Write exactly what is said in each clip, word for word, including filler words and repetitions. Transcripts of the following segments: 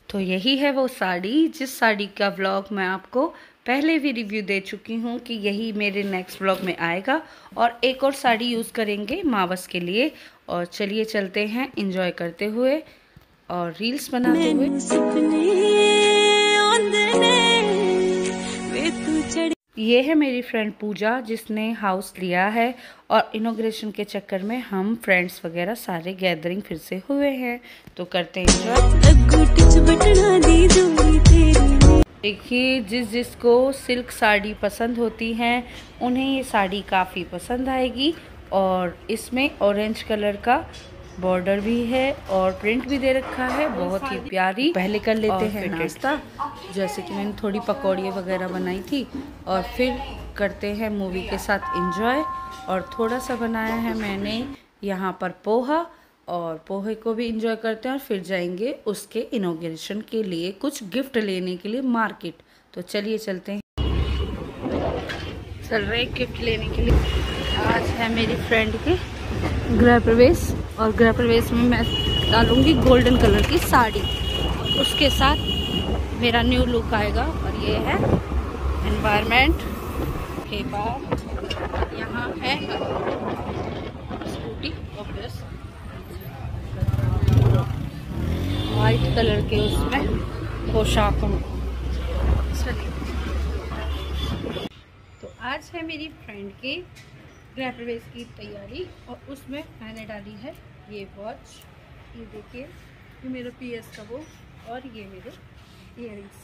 तो यही है वो साड़ी, जिस साड़ी का व्लॉग मैं आपको पहले भी रिव्यू दे चुकी हूँ कि यही मेरे नेक्स्ट व्लॉग में आएगा। और एक और साड़ी यूज़ करेंगे मावस के लिए। और चलिए चलते हैं एंजॉय करते हुए और रील्स बनाते हुए। ये है मेरी फ्रेंड पूजा, जिसने हाउस लिया है और इनॉग्रेशन के चक्कर में हम फ्रेंड्स वगैरह सारे गैदरिंग फिर से हुए हैं, तो करते हैं एंजॉय। देखिए, जिस जिसको सिल्क साड़ी पसंद होती हैं उन्हें ये साड़ी काफ़ी पसंद आएगी। और इसमें ऑरेंज कलर का बॉर्डर भी है और प्रिंट भी दे रखा है, बहुत ही प्यारी। पहले कर लेते हैं नाश्ता, जैसे कि मैंने थोड़ी पकौड़ियाँ वगैरह बनाई थी। और फिर करते हैं मूवी के साथ एंजॉय। और थोड़ा सा बनाया है मैंने यहाँ पर पोहा, और पोहे को भी एंजॉय करते हैं। और फिर जाएंगे उसके इनॉग्रेशन के लिए कुछ गिफ्ट लेने के लिए मार्केट। तो चलिए चलते हैं, चल रहे गिफ्ट लेने के लिए। आज है मेरी फ्रेंड के गृह प्रवेश, और गृह प्रवेश में मैं डालूंगी गोल्डन कलर की साड़ी। उसके साथ मेरा न्यू लुक आएगा। और ये है एनवायरनमेंट के बाद यहाँ है स्कूटी, ऑब्वियस वाइट कलर के उसमें पोशाकों। तो आज है मेरी फ्रेंड के गृह प्रवेश की तैयारी, और उसमें मैंने डाली है ये वॉच। ये देखिए, ये मेरा पीएस का वो, और ये मेरे इयररिंग्स,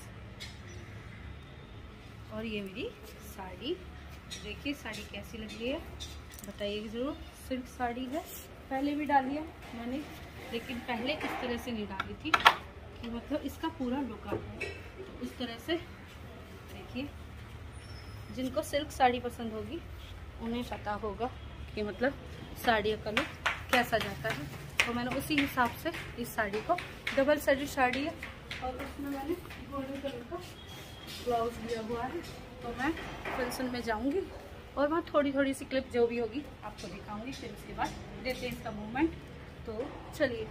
और ये मेरी साड़ी। देखिए साड़ी कैसी लग रही है, बताइए ज़रूर। सिल्क साड़ी है, पहले भी डाली है मैंने, लेकिन पहले इस तरह से नहीं डाली थी कि मतलब इसका पूरा लुक आता है। तो इस तरह से देखिए, जिनको सिल्क साड़ी पसंद होगी उन्हें पता होगा कि मतलब साड़ियों का लुक कैसा जाता है। तो मैंने उसी हिसाब से इस साड़ी को, डबल साइडेड साड़ी है और उसमें मैंने गोल्डन कलर का ब्लाउज दिया हुआ है। तो मैं फंक्शन में जाऊंगी और वहाँ थोड़ी थोड़ी सी क्लिप जो भी होगी आपको दिखाऊंगी। फिर उसके बाद देते हैं इसका मूवमेंट। तो चलिए,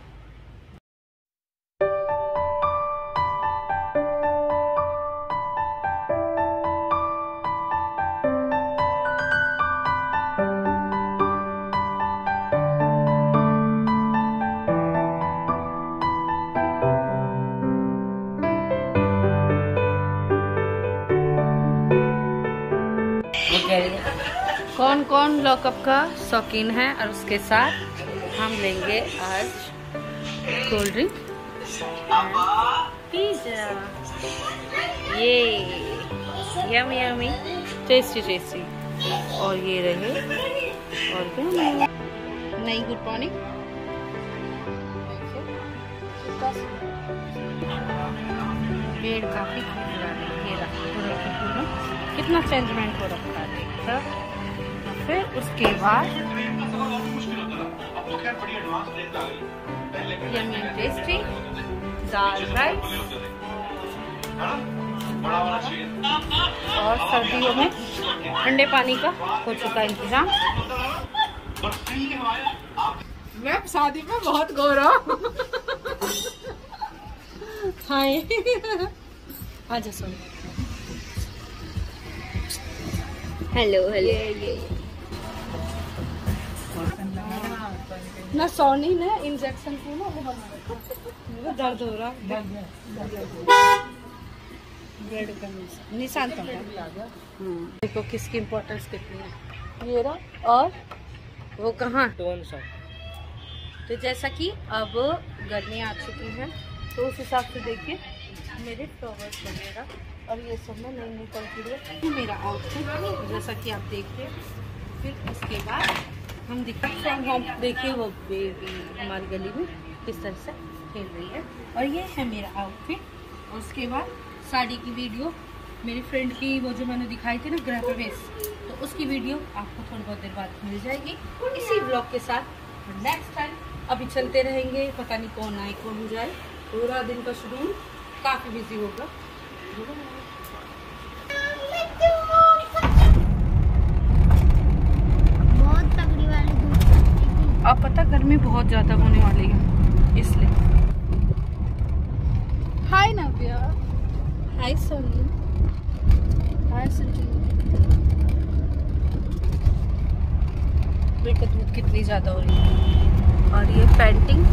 कौन कौन लॉकअप का शौकीन है। और उसके साथ हम लेंगे आज कोल्ड ड्रिंक, पिज़्ज़ा। ये यमी यमी, टेस्टी टेस्टी। और ये रहे, और क्या नहीं, गुड मॉर्निंग। पेड़ काफी कितना चेंजमेंट हो रखा है। फिर उसके बाद यमी टेस्टी दाल राइस, और सर्दियों में ठंडे पानी का हो चुका इंतजाम। मैं शादी में बहुत गोरा। हाय, आजा सुन। Hello hello. ये ये ना सोनी ने इंजेक्शन को ना वो बना, दर्द हो रहा है। ब्लड का निशान तो है। देखो किसकी इम्पोर्टेंस कितनी है। ये रहा, और वो कहाँ। तो जैसा कि अब गर्मियाँ आ चुकी हैं, तो उस हिसाब से देखिए मेरे फ्लावर्स वगैरह और ये सब में नई नई क्वालिटी मेरा आउटफिट, जैसा कि आप देखते हैं। फिर उसके बाद हम दिखाते हैं, हम देखिए वो बेबी हमारी गली में किस तरह से खेल रही है। और ये है मेरा आउटफिट। और उसके बाद साड़ी की वीडियो, मेरी फ्रेंड की वो जो मैंने दिखाई थी ना गृह प्रवेश, तो उसकी वीडियो आपको थोड़ी बहुत देर बाद मिल जाएगी इसी ब्लॉग के साथ। नेक्स्ट टाइम अभी चलते रहेंगे, पता नहीं कौन आए कौन जाए। पूरा दिन का शेड्यूल काफ़ी बिजी होगा। बहुत तगड़ी वाली धूप। अब पता गर्मी बहुत ज़्यादा होने वाली है, इसलिए। हाय नव्या। हाय सोनी। हाय सुजी। बेटा धूप कितनी ज्यादा हो रही है। और ये पेंटिंग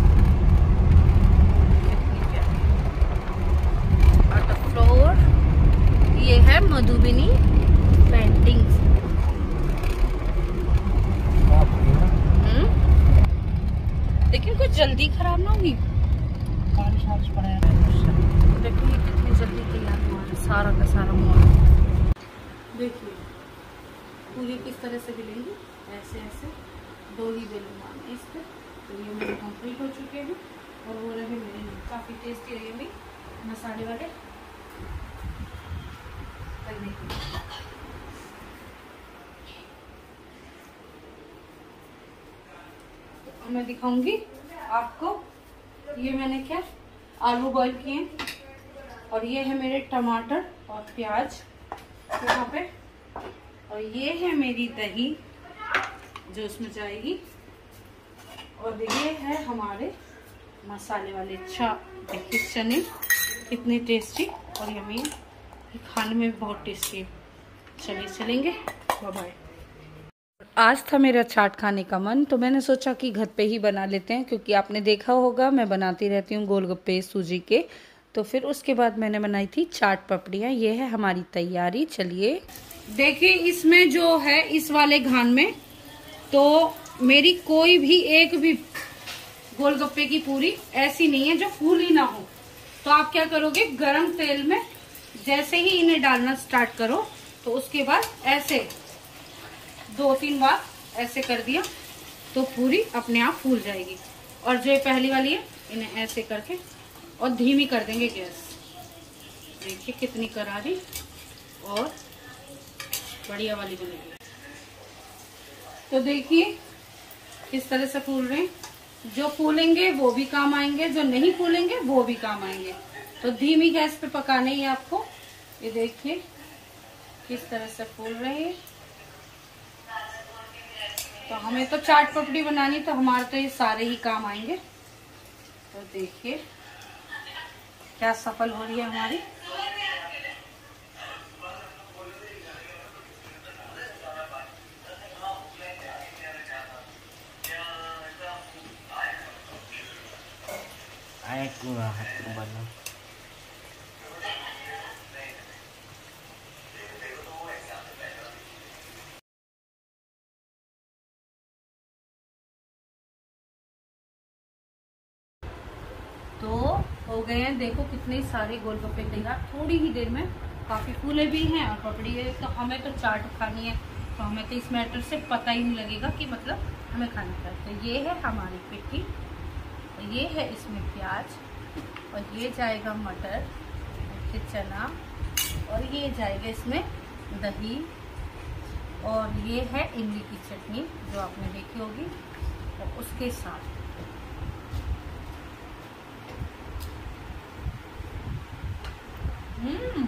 कितनी प्यारी। और द फ्लोर ये है मधुबनी पेंटिंग्स। लेकिन कुछ जल्दी खराब ना होगी। बारिश बारिश पड़ा है। देखिए कितनी जल्दी तैयार हुआ है सारा का सारा मॉल। देखिए पूरी किस तरह से बेलेंगी, ऐसे ऐसे दो ही बेलन मारने इस पर। तो ये मेरे कंप्लीट हो चुके हैं और वो रहे मेरे काफ़ी टेस्टी रहेंगे मसाले वाले करने के लिए। मैं दिखाऊंगी आपको। ये मैंने क्या आलू बॉईल किए और ये है मेरे टमाटर और प्याज यहाँ पे, और ये है मेरी दही जो उसमें जाएगी, और ये है हमारे मसाले वाले चाप। देखिए चने कितने टेस्टी और यम्मी, खाने में बहुत टेस्टी है। चलिए चलेंगे, बाय बाय। आज था मेरा चाट खाने का मन, तो मैंने सोचा कि घर पे ही बना लेते हैं, क्योंकि आपने देखा होगा मैं बनाती रहती हूँ गोलगप्पे सूजी के। तो फिर उसके बाद मैंने बनाई थी चाट पपड़ियाँ। ये है हमारी तैयारी। चलिए देखिए इसमें जो है इस वाले घान में तो मेरी कोई भी एक भी गोलगप्पे की पूरी ऐसी नहीं है जो फूली ना हो। तो आप क्या करोगे, गरम तेल में जैसे ही इन्हें डालना स्टार्ट करो तो उसके बाद ऐसे दो तीन बार ऐसे कर दिया तो पूरी अपने आप फूल जाएगी। और जो ये पहली वाली है इन्हें ऐसे करके और धीमी कर देंगे गैस। देखिए कितनी करारी और बढ़िया वाली बनेगी। तो देखिए किस तरह से फूल रहे हैं। जो फूलेंगे वो भी काम आएंगे, जो नहीं फूलेंगे वो भी काम आएंगे। तो धीमी गैस पे पकाने ही आपको। ये देखिए किस तरह से फूल रहे हैं। तो हमें तो चाट पपड़ी बनानी, तो हमारे तो ये सारे ही काम आएंगे। तो देखिए क्या सफल हो रही है हमारी। तो हो गए हैं, देखो कितने सारे गोलगप्पे तैयार। थोड़ी ही देर में काफी फूले भी हैं और पपड़ी है। तो हमें तो चाट खानी है, तो हमें तो इस मैटर से पता ही नहीं लगेगा कि मतलब हमें खाना है। तो ये है हमारी पिट्ठी, तो ये है इसमें प्याज, और ये जाएगा मटर, फिर चना, और ये जाएगा इसमें दही, और ये है इमली की चटनी जो आपने देखी होगी। और उसके साथ हम्म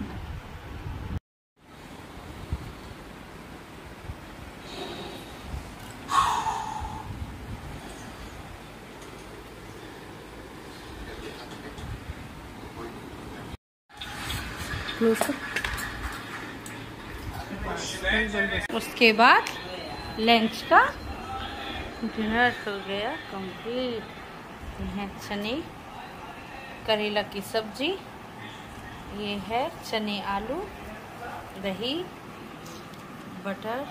उसके बाद लंच का डिनर हो गया कंप्लीट। है चने करेला की सब्जी, ये है चने आलू, दही, बटर,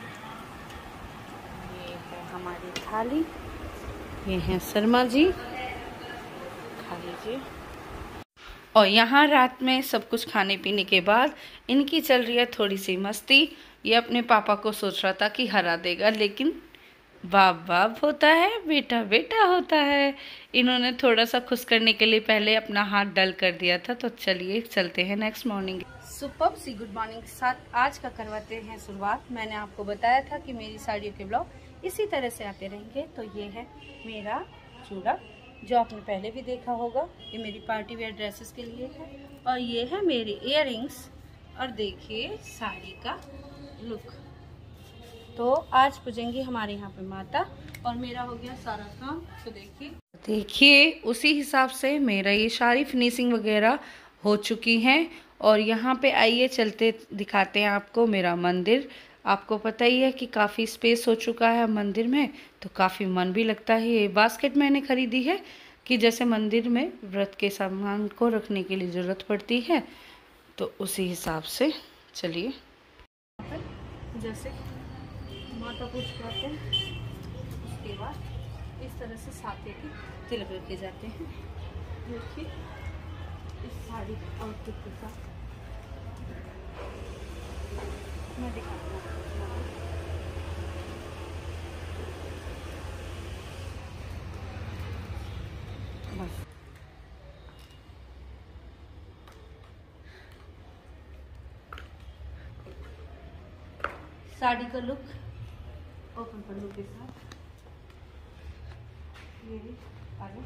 ये है हमारी थाली, ये है शर्मा जी, खा लीजिए। और यहाँ रात में सब कुछ खाने पीने के बाद इनकी चल रही है थोड़ी सी मस्ती। ये अपने पापा को सोच रहा था कि हरा देगा, लेकिन बाप बाप होता है, बेटा बेटा होता है। इन्होंने थोड़ा सा खुश करने के लिए पहले अपना हाथ डल कर दिया था। तो चलिए चलते हैं next morning. Super see good morning के साथ आज का करवाते हैं शुरुआत। मैंने आपको बताया था कि मेरी साड़ियों के ब्लॉग इसी तरह से आते रहेंगे। तो ये है मेरा चूड़ा जो आपने पहले भी देखा होगा, ये मेरी पार्टी वेयर ड्रेसेस के लिए है, और ये है मेरी इयररिंग्स, और देखिए साड़ी का लुक। तो आज पूजेंगी हमारे यहाँ पे माता, और मेरा हो गया सारा काम। तो देखिए देखिए उसी हिसाब से मेरा ये सारी फिनिशिंग वगैरह हो चुकी हैं। और यहाँ पे आइए चलते दिखाते हैं आपको मेरा मंदिर। आपको पता ही है कि काफ़ी स्पेस हो चुका है मंदिर में, तो काफ़ी मन भी लगता है। ये बास्केट मैंने ख़रीदी है कि जैसे मंदिर में व्रत के सामान को रखने के लिए ज़रूरत पड़ती है, तो उसी हिसाब से चलिए। जैसे माता पूजा करते हैं, उसके बाद इस तरह से साथे के तिलक रखे जाते हैं। देखिए इस साड़ी आउटफिट के साथ मैं दिखाती हूँ। बस साड़ी का लुक ओपन पल्लू के साथ ये आगे।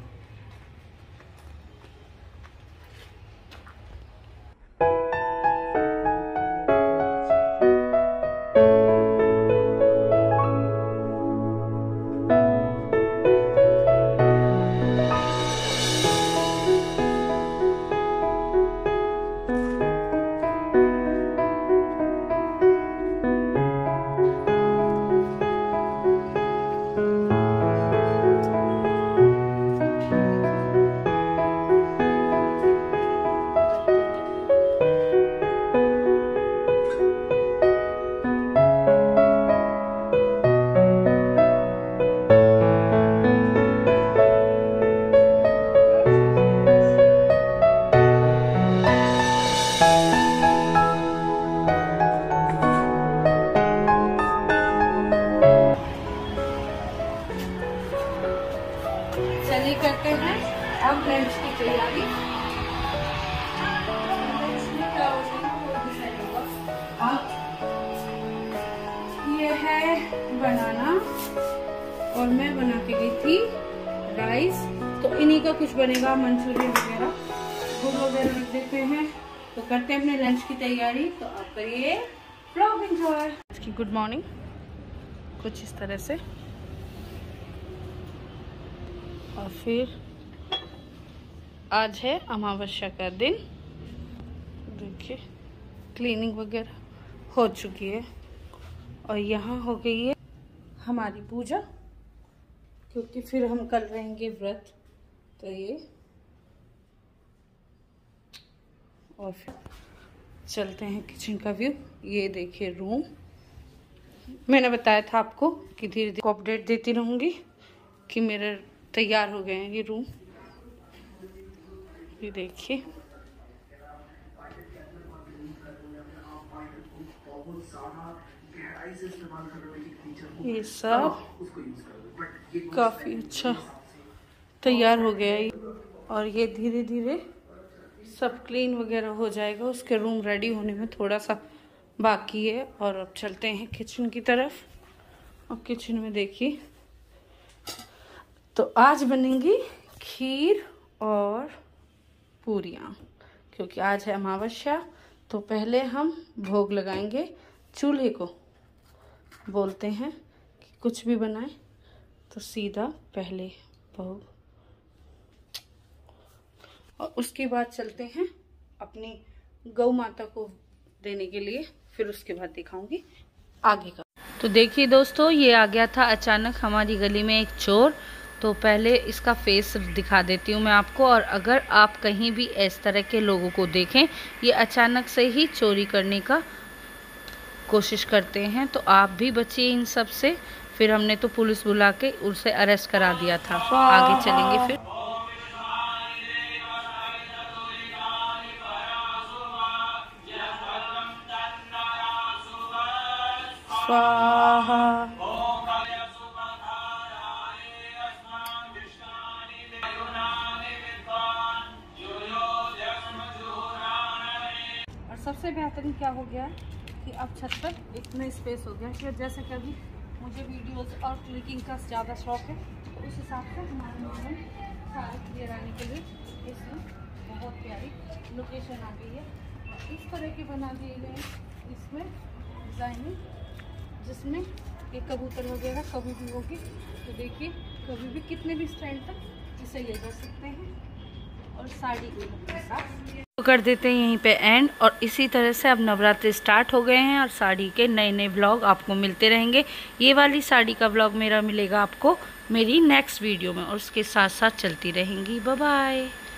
चलिए करते हैं अब लंच की तैयारी। ये है बनाना और मैं बना के गई थी राइस, तो इन्हीं का कुछ बनेगा, मंचूरियन वगैरह, गुड़ वगैरह रख देते हैं। तो करते हैं अपने लंच की तैयारी, तो आप करिए व्लॉग एंजॉय। की गुड मॉर्निंग कुछ इस तरह से, और फिर आज है अमावस्या का दिन। देखिए क्लीनिंग वगैरह हो चुकी है और यहाँ हो गई है हमारी पूजा, क्योंकि फिर हम कल रहेंगे व्रत। तो ये और फिर चलते हैं किचन का व्यू। ये देखिए रूम, मैंने बताया था आपको कि धीरे धीरे अपडेट देती रहूँगी कि मेरे तैयार हो गए हैं ये रूम। ये देखिए ये सब काफी अच्छा तैयार हो गया है और ये धीरे धीरे सब क्लीन वगैरह हो जाएगा। उसके रूम रेडी होने में थोड़ा सा बाकी है। और अब चलते हैं किचन की तरफ। और किचन में देखिए तो आज बनेंगी खीर और पूरियाँ, क्योंकि आज है अमावस्या। तो पहले हम भोग लगाएंगे चूल्हे को। बोलते हैं कि कुछ भी बनाए तो सीधा पहले भोग, और उसके बाद चलते हैं अपनी गौ माता को देने के लिए। फिर उसके बाद दिखाऊंगी आगे का। तो देखिए दोस्तों, ये आ गया था अचानक हमारी गली में एक चोर। तो पहले इसका फेस दिखा देती हूँ मैं आपको। और अगर आप कहीं भी इस तरह के लोगों को देखें, ये अचानक से ही चोरी करने का कोशिश करते हैं, तो आप भी बचिए इन सब से। फिर हमने तो पुलिस बुला के उसे अरेस्ट करा दिया था। आगे चलेंगे फिर। स्वाहा। और सबसे बेहतरीन क्या हो गया है कि अब छत पर इतना स्पेस हो गया कि जैसे कि अभी मुझे वीडियोस और क्लिकिंग का ज़्यादा शौक है, तो उस हिसाब से हमारे में सारे क्लियर आने के लिए इसमें बहुत प्यारी लोकेशन आ गई है। और इस तरह के बना दिए गए हैं इसमें डिज़ाइनिंग, जिसमें एक कबूतर वगैरह कभी भी होगी। तो देखिए कभी भी कितने भी स्टैंड तक इसे ले जा सकते हैं। और साड़ी के लुक के साथ तो कर देते हैं यहीं पे एंड। और इसी तरह से अब नवरात्रि स्टार्ट हो गए हैं और साड़ी के नए नए व्लॉग आपको मिलते रहेंगे। ये वाली साड़ी का व्लॉग मेरा मिलेगा आपको मेरी नेक्स्ट वीडियो में और उसके साथ साथ चलती रहेंगी। Bye bye.